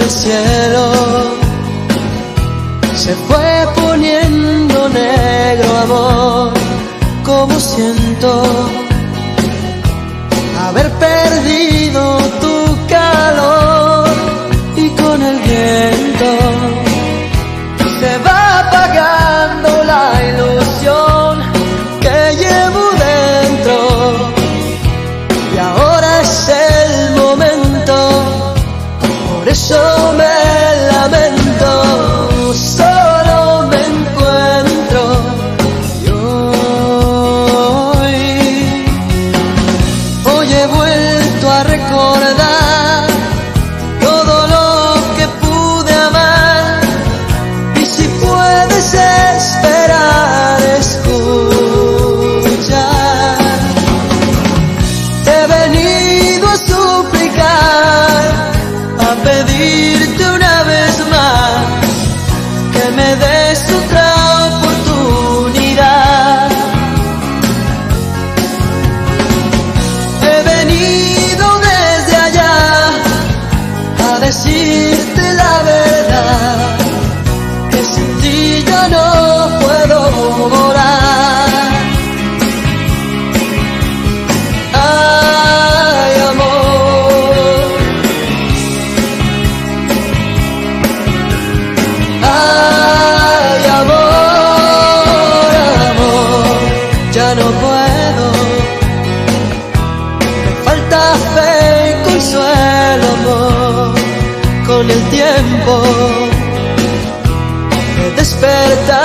el cielo se fue poniendo negro, amor. Como siento haber perdido tu calor, y con el viento se va apagando la ilusión que llevo dentro, y ahora es el momento, por eso me lamento. Solo me encuentro hoy he vuelto a recordar todo lo que pude amar, y si puedes esperar, escucha. Te he venido a suplicar, a pedirte una vez más que me des otra oportunidad. He venido desde allá a decirte la verdad, que sin ti ya no puedo volar. Ay, amor, ay, amor, amor, ya no puedo. Me falta fe y consuelo, amor. Con el tiempo he despertado